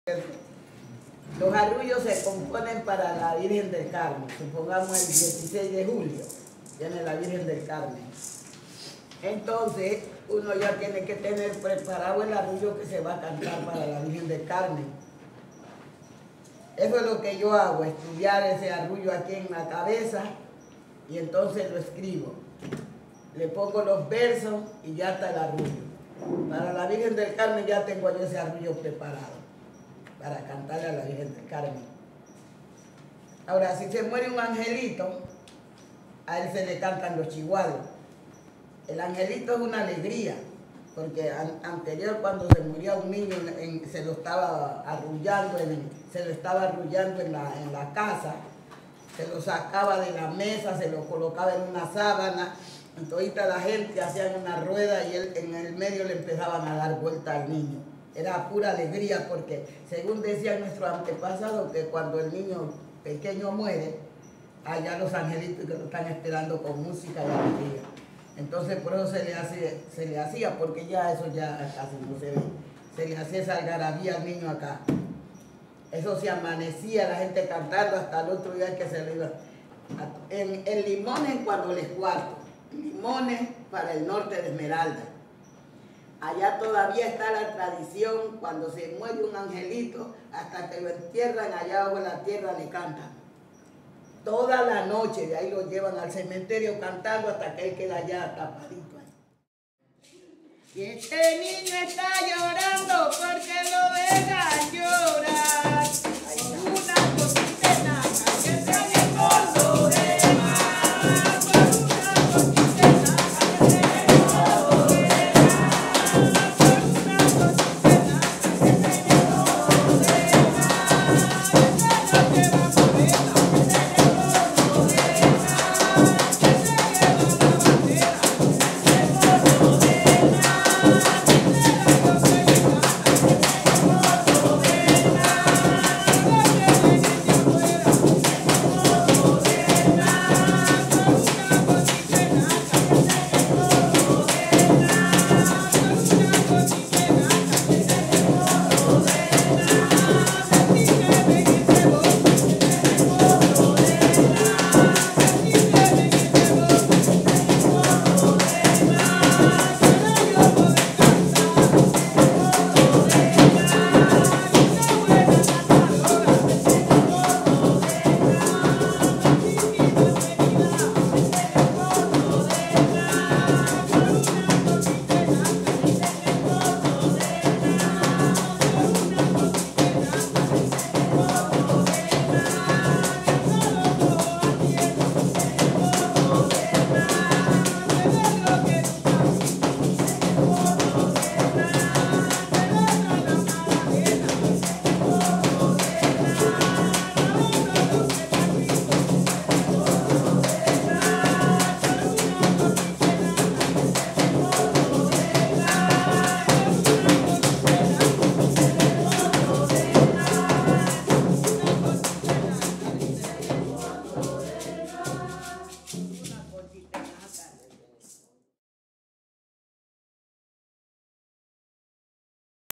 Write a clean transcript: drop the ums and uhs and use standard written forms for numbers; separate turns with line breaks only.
Los arrullos se componen para la Virgen del Carmen. Supongamos el 16 de julio, viene la Virgen del Carmen. Entonces, uno ya tiene que tener preparado el arrullo que se va a cantar para la Virgen del Carmen. Eso es lo que yo hago, estudiar ese arrullo aquí en la cabeza y entonces lo escribo. Le pongo los versos y ya está el arrullo. Para la Virgen del Carmen ya tengo yo ese arrullo preparado para cantarle a la Virgen del Carmen. Ahora, si se muere un angelito, a él se le cantan los chigualos. El angelito es una alegría, porque anterior cuando se moría un niño se lo estaba arrullando, en la casa, se lo sacaba de la mesa, se lo colocaba en una sábana, entonces la gente hacía una rueda y él en el medio le empezaban a dar vuelta al niño. Era pura alegría porque según decían nuestros antepasados que cuando el niño pequeño muere, allá los angelitos que lo están esperando con música y alegría. Entonces por eso se le hacía, porque ya eso ya casi no se ve. Se le hacía esa algarabía al niño acá. Eso se amanecía la gente cantando hasta el otro día que se le iba. En Limones cuando les cuarto. Limones para el norte de Esmeralda. Allá todavía está la tradición, cuando se muere un angelito, hasta que lo entierran allá abajo en la tierra le cantan. Toda la noche, de ahí lo llevan al cementerio cantando hasta que él queda allá tapadito. Y este niño está llorando porque lo dejan.